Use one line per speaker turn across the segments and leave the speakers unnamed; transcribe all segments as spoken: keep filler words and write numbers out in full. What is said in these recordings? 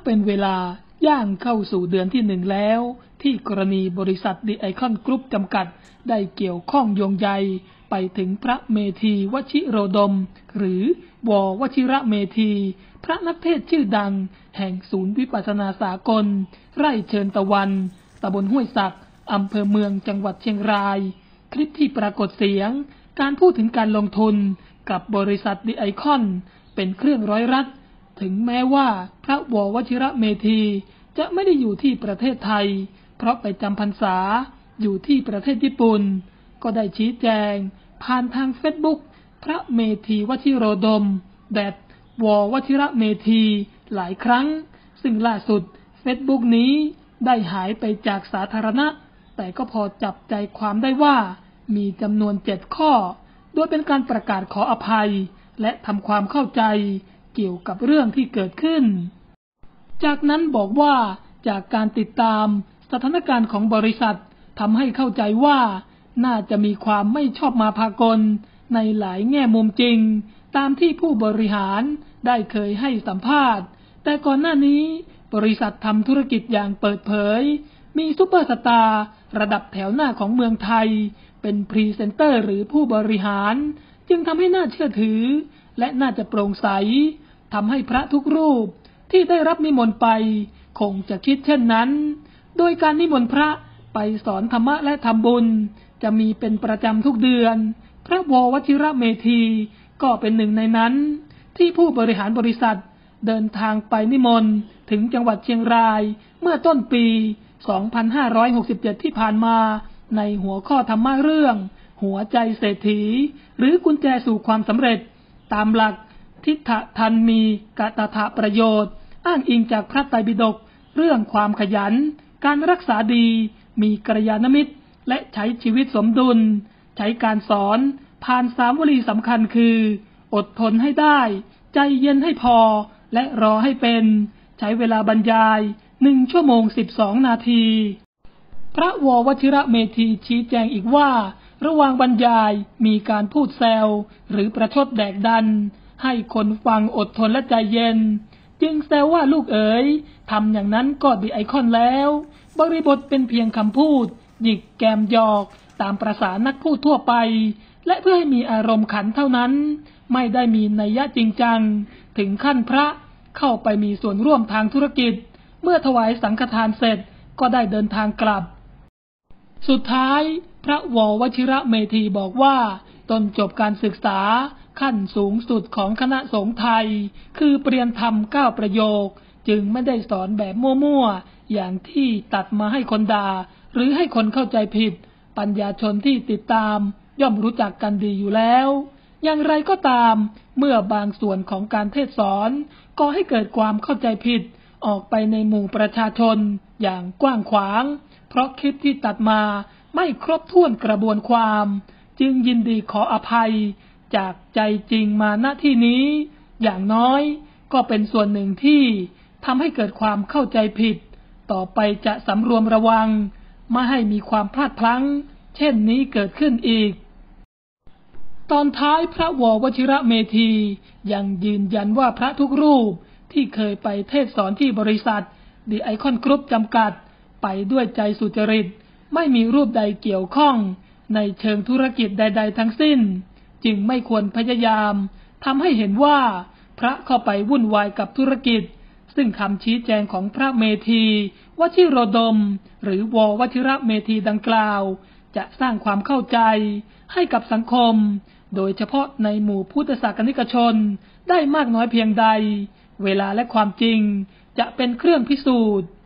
เป็นเวลาย่างเข้าสู่เดือนที่หนึ่งแล้วที่กรณีบริษัทดิไอคอนกรุ๊ปจำกัดได้เกี่ยวข้องโยงใยไปถึงพระเมธีวชิโรดมหรือววชิระเมธีพระนักเทศชื่อดังแห่งศูนย์วิปัสสนาสากลไร่เชิญตะวันตำบลห้วยสักอำเภอเมืองจังหวัดเชียงรายคลิปที่ปรากฏเสียงการพูดถึงการลงทุนกับบริษัทดิไอคอนเป็นเครื่องร้อยรัดถึงแม้ว่าพระววชิระเมธีจะไม่ได้อยู่ที่ประเทศไทยเพราะไปจำพรรษาอยู่ที่ประเทศญี่ปุ่นก็ได้ชี้แจงผ่านทางเฟซบุ๊กพระเมธีวชิโรดมแดดววชิระเมธีหลายครั้งซึ่งล่าสุดเฟซบุ๊กนี้ได้หายไปจากสาธารณะแต่ก็พอจับใจความได้ว่ามีจำนวนเจ็ดข้อโดยเป็นการประกาศขออภัยและทำความเข้าใจเกี่ยวกับเรื่องที่เกิดขึ้นจากนั้นบอกว่าจากการติดตามสถานการณ์ของบริษัททำให้เข้าใจว่าน่าจะมีความไม่ชอบมาพากลในหลายแง่มุมจริงตามที่ผู้บริหารได้เคยให้สัมภาษณ์แต่ก่อนหน้านี้บริษัททำธุรกิจอย่างเปิดเผยมีซุปเปอร์สตาร์ระดับแถวหน้าของเมืองไทยเป็นพรีเซนเตอร์หรือผู้บริหารจึงทำให้น่าเชื่อถือและน่าจะโปร่งใสทำให้พระทุกรูปที่ได้รับนิมนต์ไปคงจะคิดเช่นนั้นโดยการนิมนต์พระไปสอนธรรมะและทำบุญจะมีเป็นประจำทุกเดือนพระววชิระเมธีก็เป็นหนึ่งในนั้นที่ผู้บริหารบริษัทเดินทางไปนิมนต์ถึงจังหวัดเชียงรายเมื่อต้นปีสองพันห้าร้อยหกสิบเจ็ดที่ผ่านมาในหัวข้อธรรมะเรื่องหัวใจเศรษฐีหรือกุญแจสู่ความสำเร็จตามหลักทิฏฐทันมีกตถะประโยชน์อ้างอิงจากพระไตรปิฎกเรื่องความขยันการรักษาดีมีกัลยาณมิตรและใช้ชีวิตสมดุลใช้การสอนผ่านสามวลีสำคัญคืออดทนให้ได้ใจเย็นให้พอและรอให้เป็นใช้เวลาบรรยายหนึ่งชั่วโมงสิบสองนาทีพระววชิระเมธีชี้แจงอีกว่าระหว่างบรรยายมีการพูดแซวหรือประชดแดกดันให้คนฟังอดทนและใจเย็นจึงแซวว่าลูกเอ๋ยทำอย่างนั้นก็ดิไอคอนแล้วบริบทเป็นเพียงคำพูดหยิกแกมหยอกตามประสานักพูดทั่วไปและเพื่อให้มีอารมณ์ขันเท่านั้นไม่ได้มีนัยยะจริงจังถึงขั้นพระเข้าไปมีส่วนร่วมทางธุรกิจเมื่อถวายสังฆทานเสร็จก็ได้เดินทางกลับสุดท้ายพระววชิระเมธีบอกว่าตนจบการศึกษาขั้นสูงสุดของคณะสงฆ์ไทยคือเปรียนธรรมเก้าประโยคจึงไม่ได้สอนแบบมั่วๆอย่างที่ตัดมาให้คนด่าหรือให้คนเข้าใจผิดปัญญาชนที่ติดตามย่อมรู้จักกันดีอยู่แล้วอย่างไรก็ตามเมื่อบางส่วนของการเทศสอนก่อให้เกิดความเข้าใจผิดออกไปในหมู่ประชาชนอย่างกว้างขวางเพราะคลิปที่ตัดมาไม่ครบถ้วนกระบวนความจึงยินดีขออภัยจากใจจริงมาณที่นี้อย่างน้อยก็เป็นส่วนหนึ่งที่ทำให้เกิดความเข้าใจผิดต่อไปจะสำรวมระวังไม่ให้มีความพลาดพลั้งเช่นนี้เกิดขึ้นอีกตอนท้ายพระววชิระเมธียังยืนยันว่าพระทุกรูปที่เคยไปเทศสอนที่บริษัทดิไอคอนกรุ๊ปจำกัดไปด้วยใจสุจริตไม่มีรูปใดเกี่ยวข้องในเชิงธุรกิจใดๆทั้งสิ้นจึงไม่ควรพยายามทำให้เห็นว่าพระเข้าไปวุ่นวายกับธุรกิจซึ่งคำชี้แจงของพระเมธีวชิโรดมหรือววชิระเมธีดังกล่าวจะสร้างความเข้าใจให้กับสังคมโดยเฉพาะในหมู่พุทธศาสนิกชนได้มากน้อยเพียงใดเวลาและความจริงจะเป็นเครื่องพิสูจน์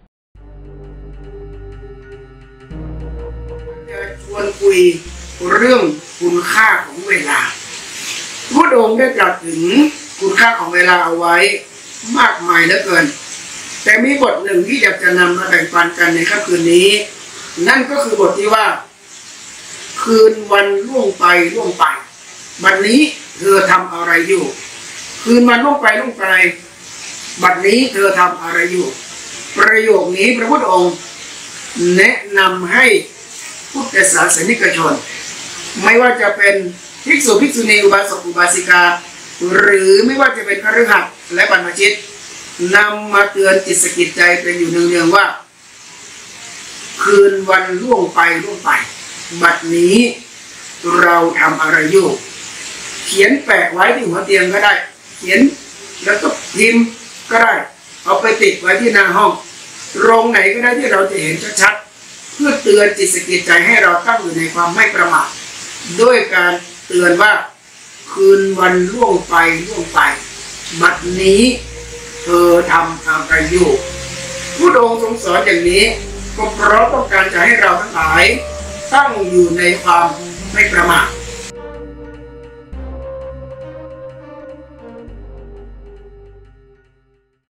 จะชวนคุยเรื่องคุณค่าของเวลาพระองค์ได้ตรัสถึงคุณค่าของเวลาเอาไว้มากมายเหลือเกินแต่มีบทหนึ่งที่อยากจะนำมาแบ่งปันกันในค่ำคืนนี้นั่นก็คือบทที่ว่าคืนวันล่วงไปล่วงไปบัดนี้เธอทำอะไรอยู่คืนวันล่วงไปล่วงไปบัดนี้เธอทำอะไรอยู่ประโยคนี้พระพุทธองค์แนะนำให้พุทธศาสนิกชนไม่ว่าจะเป็นภิกษุภิกษุณีอุบาสกอุบาสิกาหรือไม่ว่าจะเป็นคฤหัสถ์และบรรพชิตนำมาเตือนจิตสกิดใจเป็นอยู่เนืองๆว่าคืนวันล่วงไปล่วงไปบัดนี้เราทำอะไรอยู่เขียนแปะไว้ที่หัวเตียงก็ได้เขียนแล้วก็พิมพ์ก็ได้เอาไปติดไว้ที่หน้าห้องตรงไหนก็ได้ที่เราจะเห็นชัดๆเพื่อเตือนจิตสกิดใจให้เราตั้งอยู่ในความไม่ประมาทด้วยการเตือนว่าคืนวันล่วงไปล่วงไปบัดนี้เธอทำอะไรอยู่ผู้องค์ทรงสอนอย่างนี้ก็เพราะต้องการจะให้เราทั้งหลายตั้งอยู่ในความไม่ประมาท